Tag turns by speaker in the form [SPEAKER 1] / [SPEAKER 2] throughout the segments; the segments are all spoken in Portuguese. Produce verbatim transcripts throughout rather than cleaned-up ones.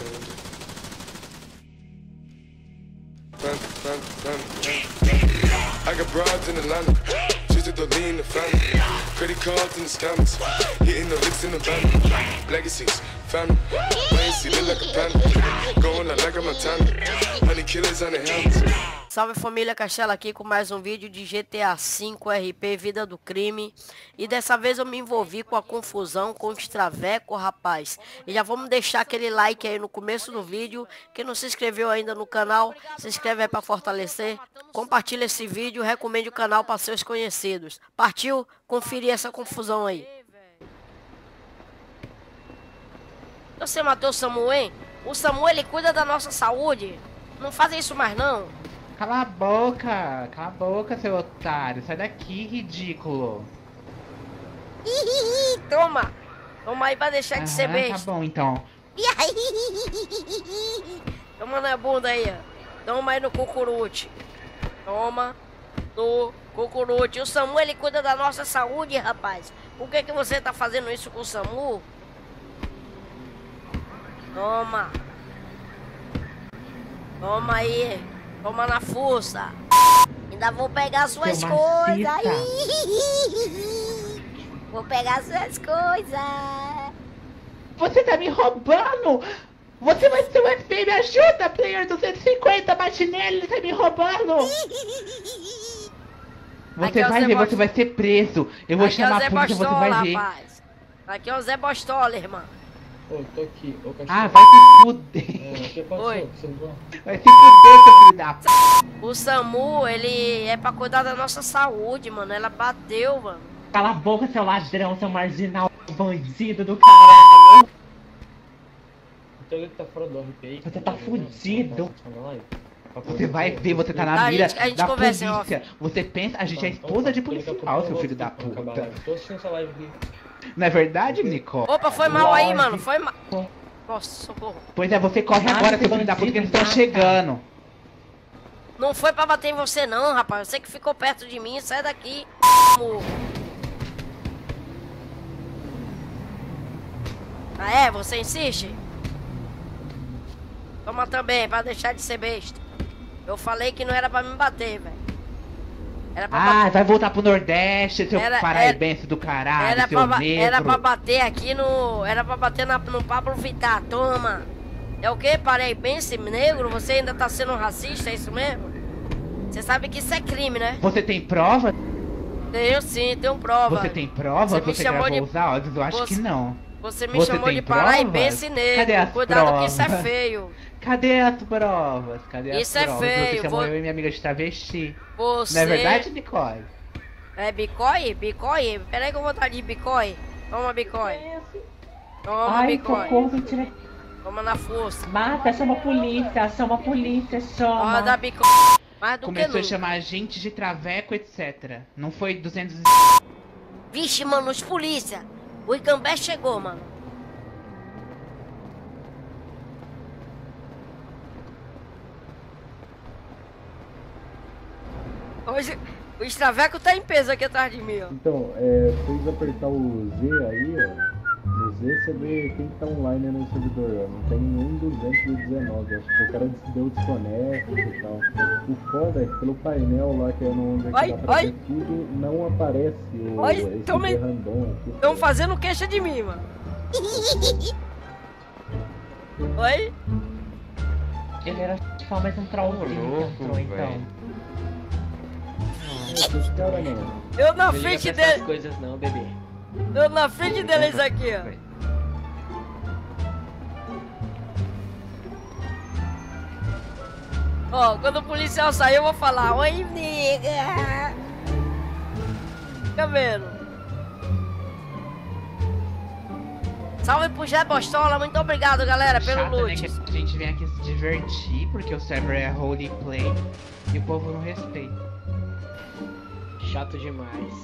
[SPEAKER 1] I got broads in Atlanta, just to lean in the family. Credit cards in the scammers, hitting the licks in the van. Legacies, family, legacy look like a panda. Going out like a Montana, honey killers on the helmets.
[SPEAKER 2] Salve família, Castela aqui com mais um vídeo de G T A cinco R P Vida do Crime. E dessa vez eu me envolvi com a confusão com os Traveco, rapaz. E já vamos deixar aquele like aí no começo do vídeo. Quem não se inscreveu ainda no canal, se inscreve aí para fortalecer. Compartilha esse vídeo, recomende o canal para seus conhecidos. Partiu? Conferir essa confusão aí. Você matou o Samu, hein? O Samu, ele cuida da nossa saúde. Não faz isso mais não.
[SPEAKER 3] Cala a boca, cala a boca, seu otário. Sai daqui, ridículo.
[SPEAKER 2] Toma. Toma aí pra deixar de ser besta.
[SPEAKER 3] Tá bom, então.
[SPEAKER 2] Toma na bunda aí, ó. Toma aí no cucurute. Toma no cucurute. O Samu, ele cuida da nossa saúde, rapaz. Por que que você tá fazendo isso com o Samu? Toma. Toma aí. Toma na força. Ainda vou pegar suas
[SPEAKER 3] Seu
[SPEAKER 2] coisas. Vou pegar suas coisas.
[SPEAKER 3] Você tá me roubando! Você vai ser o F B I, me ajuda, player duzentos e cinquenta, bate nele, ele tá me roubando! Você
[SPEAKER 2] Aqui
[SPEAKER 3] vai
[SPEAKER 2] é
[SPEAKER 3] ver,
[SPEAKER 2] Bost...
[SPEAKER 3] você vai ser preso. Eu vou
[SPEAKER 2] aqui
[SPEAKER 3] chamar
[SPEAKER 2] é
[SPEAKER 3] a polícia,
[SPEAKER 2] Bostola,
[SPEAKER 3] você vai ver.
[SPEAKER 2] rapaz. Aqui é o Zé Bostola, irmão.
[SPEAKER 4] Ô, oh, tô aqui, ô cachorro.
[SPEAKER 3] Ah, vai se fuder.
[SPEAKER 4] É, o que aconteceu?
[SPEAKER 2] Oi.
[SPEAKER 4] Você não...
[SPEAKER 3] Vai se fuder, seu filho da p...
[SPEAKER 2] O Samu, ele é pra cuidar da nossa saúde, mano. Ela bateu, mano.
[SPEAKER 3] Cala a boca, seu ladrão, seu marginal, bandido do caralho.
[SPEAKER 4] Então ele tá fora do R P I.
[SPEAKER 3] Você tá fudido.
[SPEAKER 4] Você
[SPEAKER 3] Você vai ver, você tá na
[SPEAKER 2] Tá, a
[SPEAKER 3] mira
[SPEAKER 2] gente- a gente
[SPEAKER 3] da
[SPEAKER 2] conversa em
[SPEAKER 3] polícia. Você pensa, a gente é esposa de policial, seu filho da puta.
[SPEAKER 4] Tô assistindo essa live aqui.
[SPEAKER 3] Não é verdade, Nicole?
[SPEAKER 2] Opa, foi mal aí, mano. Foi mal. Nossa, socorro.
[SPEAKER 3] Pois é, você corre agora, seu filho da puta, que eles estão chegando.
[SPEAKER 2] Não foi pra bater em você não, rapaz. Você que ficou perto de mim, sai daqui. Ah é? Você insiste? Toma também, pra deixar de ser besta. Eu falei que não era pra me bater, velho. Era pra
[SPEAKER 3] Ah,
[SPEAKER 2] bater.
[SPEAKER 3] vai voltar pro Nordeste, seu
[SPEAKER 2] Era-
[SPEAKER 3] paraíbense do caralho,
[SPEAKER 2] Era
[SPEAKER 3] seu
[SPEAKER 2] pra, ba-
[SPEAKER 3] negro.
[SPEAKER 2] era pra bater aqui no... Era pra bater na, no Pablo Vittar. Toma. É o que? Paraíbense negro? Você ainda tá sendo racista, é isso mesmo? Você sabe que isso é crime, né?
[SPEAKER 3] Você tem prova?
[SPEAKER 2] Tenho sim, tenho prova.
[SPEAKER 3] Você tem prova?
[SPEAKER 2] Você
[SPEAKER 3] Você,
[SPEAKER 2] me chamou
[SPEAKER 3] gravou
[SPEAKER 2] de-
[SPEAKER 3] os áudios? Eu acho
[SPEAKER 2] Você-
[SPEAKER 3] que não.
[SPEAKER 2] Você me
[SPEAKER 3] Você
[SPEAKER 2] chamou
[SPEAKER 3] tem
[SPEAKER 2] de
[SPEAKER 3] provas?
[SPEAKER 2] paraíbense negro.
[SPEAKER 3] Cadê as
[SPEAKER 2] Cuidado que isso é
[SPEAKER 3] provas?
[SPEAKER 2] feio.
[SPEAKER 3] Cadê as provas? Cadê
[SPEAKER 2] Isso
[SPEAKER 3] as
[SPEAKER 2] é
[SPEAKER 3] provas?
[SPEAKER 2] feio,
[SPEAKER 3] Você chamou
[SPEAKER 2] vou-
[SPEAKER 3] eu e minha amiga de travesti.
[SPEAKER 2] Você...
[SPEAKER 3] Não é verdade, Nicole?
[SPEAKER 2] É bicói? Bicói? Peraí que eu vou dar de bicói. Toma bicói. Toma
[SPEAKER 5] Ai,
[SPEAKER 2] bicói.
[SPEAKER 5] socorro, tira...
[SPEAKER 2] Toma na força.
[SPEAKER 5] Mata, chama a polícia, chama a polícia, chama.
[SPEAKER 2] Toma da bicói. Mais do
[SPEAKER 3] Começou
[SPEAKER 2] que
[SPEAKER 3] a
[SPEAKER 2] nunca.
[SPEAKER 3] chamar gente de traveco, etcétera. Não foi duzentos e...
[SPEAKER 2] Vixe, mano, os polícia. O Icambé chegou, mano. Hoje, o Extraveco tá em peso aqui atrás de mim, ó.
[SPEAKER 4] Então, é, vocês apertar o Z aí, ó. No Z você vê quem tá online no servidor, ó. Não tem nenhum duzentos e dezenove. Acho que o cara deu desconecto e tal. O foda é que pelo painel lá, que é onde é que
[SPEAKER 2] Ai,
[SPEAKER 4] dá pra
[SPEAKER 2] ai.
[SPEAKER 4] ver tudo, não aparece o
[SPEAKER 2] Ai,
[SPEAKER 4] esse
[SPEAKER 2] toma aí.
[SPEAKER 4] Z random aqui.
[SPEAKER 2] Estão fazendo queixa de mim, mano. Oi?
[SPEAKER 5] Ele era só mais um trollzinho que
[SPEAKER 3] louco,
[SPEAKER 5] entrou, então.
[SPEAKER 3] velho.
[SPEAKER 4] Os caras não.
[SPEAKER 2] Eu na
[SPEAKER 6] Não liga
[SPEAKER 2] frente
[SPEAKER 6] pra essas
[SPEAKER 2] dele.
[SPEAKER 6] coisas não, bebê.
[SPEAKER 2] Eu na frente deles aqui, ó. Ó, quando o policial sair, eu vou falar: oi, nega. Fica vendo. Salve pro Zé Bostola, muito obrigado, galera, pelo
[SPEAKER 3] Chato, né,
[SPEAKER 2] loot.
[SPEAKER 3] que a gente vem aqui se divertir, porque o server é roleplay e o povo não respeita.
[SPEAKER 6] Chato demais.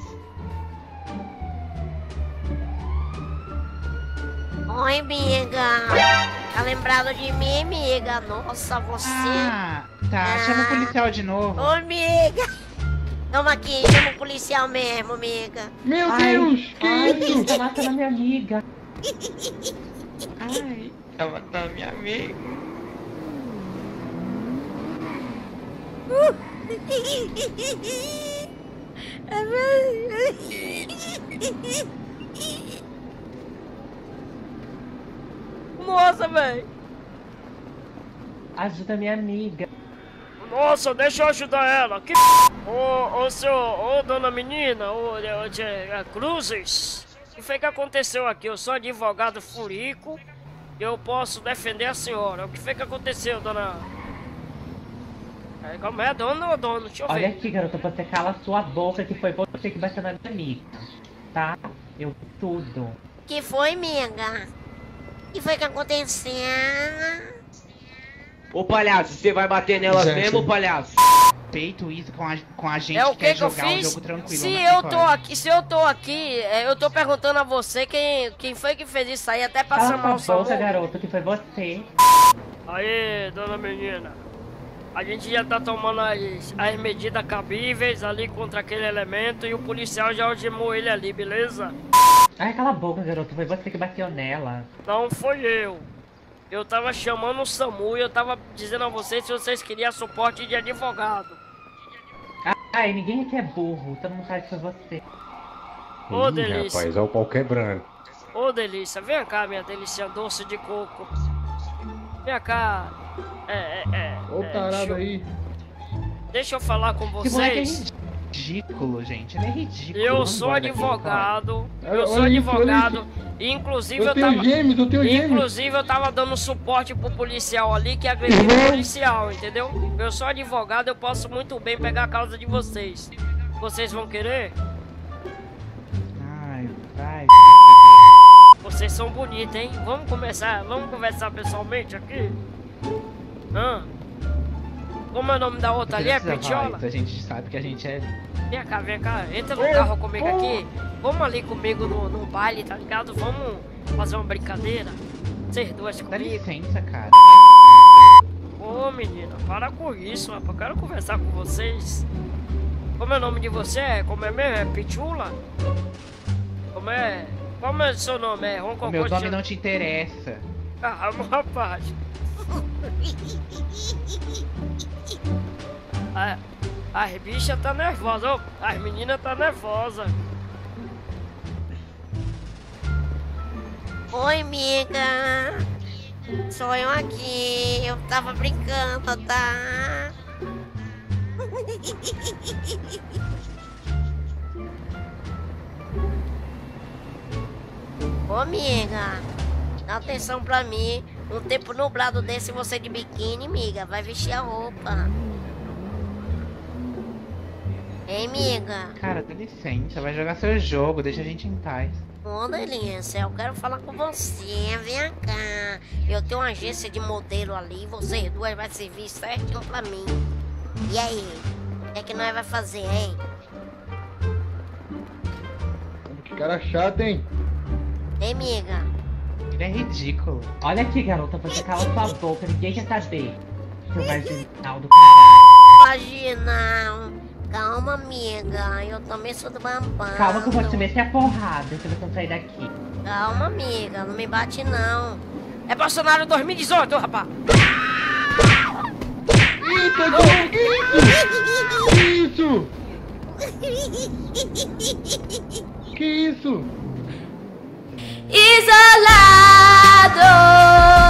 [SPEAKER 2] Oi, amiga. Tá lembrado de mim, amiga? Nossa, você.
[SPEAKER 3] Ah, tá. Chama o policial de novo.
[SPEAKER 2] Ô, amiga. Toma aqui, chama o policial mesmo, amiga.
[SPEAKER 5] Meu Deus! Ai, tá matando a minha amiga.
[SPEAKER 3] Ai,
[SPEAKER 5] Tá matando minha amiga.
[SPEAKER 2] Nossa, velho.
[SPEAKER 5] Ajuda minha amiga.
[SPEAKER 2] Nossa, deixa eu ajudar ela. Que ô, ô, senhor, ô, dona menina, ô, ô, é, Cruzes. O que foi que aconteceu aqui? Eu sou advogado furico. Eu posso defender a senhora. O que foi que aconteceu, dona? É, como é, dona ou dono? Deixa eu ver.
[SPEAKER 5] Olha aqui, garota, você cala sua boca que foi você que bateu na minha amiga. Tá? Eu vi tudo.
[SPEAKER 7] Que foi, amiga? O que foi que aconteceu?
[SPEAKER 6] Ô palhaço, você vai bater nelas
[SPEAKER 3] Gente.
[SPEAKER 6] mesmo, palhaço?
[SPEAKER 3] Feito isso com a, com a gente
[SPEAKER 2] É o
[SPEAKER 3] que quer
[SPEAKER 2] que que eu
[SPEAKER 3] jogar um
[SPEAKER 2] fiz?
[SPEAKER 3] jogo tranquilo.
[SPEAKER 2] Se
[SPEAKER 3] né,
[SPEAKER 2] eu tô
[SPEAKER 3] Nicole?
[SPEAKER 2] aqui, se eu tô aqui, é, eu tô perguntando a você quem, quem foi que fez isso aí, até pra chamar
[SPEAKER 5] Cala
[SPEAKER 2] o
[SPEAKER 5] sua boca,
[SPEAKER 2] SAMU.
[SPEAKER 5] garota, que foi você.
[SPEAKER 2] Aí, dona menina, a gente já tá tomando as, as medidas cabíveis ali contra aquele elemento e o policial já algemou ele ali, beleza?
[SPEAKER 5] Ai, cala a boca, garota, foi você que bateu nela.
[SPEAKER 2] Não foi eu. Eu tava chamando o SAMU e eu tava dizendo a vocês se vocês queriam suporte de advogado.
[SPEAKER 5] Ai, ninguém aqui é burro, todo mundo sabe que foi você.
[SPEAKER 2] Ô,
[SPEAKER 8] Ih,
[SPEAKER 2] delícia.
[SPEAKER 8] rapaz, olha o pau quebrando.
[SPEAKER 2] Ô, delícia, vem cá, minha delícia doce de coco. Vem cá. É, é, é.
[SPEAKER 3] Ô,
[SPEAKER 2] é,
[SPEAKER 3] tarado
[SPEAKER 2] deixa eu-
[SPEAKER 3] aí.
[SPEAKER 2] Deixa eu falar com
[SPEAKER 3] Que moleque é
[SPEAKER 2] vocês.
[SPEAKER 3] ridículo, gente. Ele é ridículo.
[SPEAKER 2] Eu
[SPEAKER 3] Vamos
[SPEAKER 2] sou
[SPEAKER 3] embora daqui,
[SPEAKER 2] advogado.
[SPEAKER 3] cara.
[SPEAKER 2] Eu sou
[SPEAKER 3] Olha isso, olha
[SPEAKER 2] advogado. E inclusive eu,
[SPEAKER 3] Eu tenho
[SPEAKER 2] tava.
[SPEAKER 3] gêmeos, eu tenho gêmeos.
[SPEAKER 2] Inclusive eu tava dando suporte pro policial ali que agrediu o policial, entendeu? Eu sou advogado, eu posso muito bem pegar a causa de vocês. Vocês vão querer?
[SPEAKER 3] Ai, vai.
[SPEAKER 2] Vocês são bonitos, hein? Vamos começar, vamos conversar pessoalmente aqui? Hã? Como é o nome da outra ali? É Petiola?
[SPEAKER 3] A gente sabe que a gente é...
[SPEAKER 2] Vem cá, vem cá, entra no carro comigo aqui. Vamos ali comigo no, no baile, tá ligado? Vamos fazer uma brincadeira. Vocês duas
[SPEAKER 3] Dá
[SPEAKER 2] comigo.
[SPEAKER 3] licença, cara.
[SPEAKER 2] Ô menina, para com isso, rapaz. Eu quero conversar com vocês. Como é o nome de você? Como é mesmo? É Pichula? Como é? Como é o seu nome? É Ron
[SPEAKER 3] O meu
[SPEAKER 2] Cocô?
[SPEAKER 3] nome não te interessa.
[SPEAKER 2] Calma, rapaz. A- As bichas tá nervosa, ô, as meninas tá nervosa.
[SPEAKER 7] Oi, amiga. Sou eu aqui. Eu tava brincando, tá? Ô, amiga. Dá atenção pra mim. Um tempo nublado desse, você de biquíni, amiga. Vai vestir a roupa. Ei, amiga.
[SPEAKER 3] Cara, dá licença. Vai jogar seu jogo. Deixa a gente em paz.
[SPEAKER 7] Ô, delícia, eu quero falar com você. Vem cá. Eu tenho uma agência de modelo ali. Vocês duas vai servir certinho pra mim. E aí? O que é que nós vai fazer, hein?
[SPEAKER 3] Que cara chato, hein?
[SPEAKER 7] Ei, amiga.
[SPEAKER 3] Ele é ridículo.
[SPEAKER 5] Olha aqui, garota, você cala sua boca, ninguém quer saber. Seu marginal do caralho.
[SPEAKER 7] Imagina. Calma, amiga. Eu também sou do bambam.
[SPEAKER 5] Calma que eu vou te meter a porrada se você não sair daqui.
[SPEAKER 7] Calma, amiga. Não me bate, não.
[SPEAKER 2] É Bolsonaro dois mil e dezoito, rapaz.
[SPEAKER 3] Ih, pegou! Que isso? Que isso?
[SPEAKER 7] Isolado.